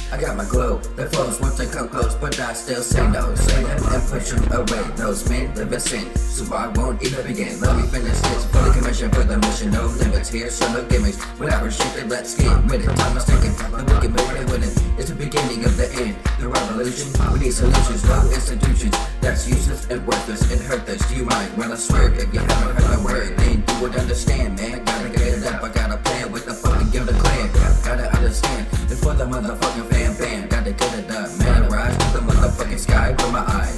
I got my glow, the foes want to come close, but I still say no. Say them and push them away. Those men live in sin, so I won't even begin. Let me finish this, for the commission, for the mission. No limits here, so no gimmicks. Without restricted, let's get with it. Time is ticking, the wicked man with it. It's the beginning of the end, the revolution. We need solutions, no institutions. That's useless and worthless and hurtless. Do you mind when I swear? If you haven't heard my word, then you would understand, man. Gotta get it up, I got a plan with the fucking Gilda clan. Gotta understand, and for the motherfucking fan band, gotta get it up, man. I rise to the motherfucking sky with my eyes.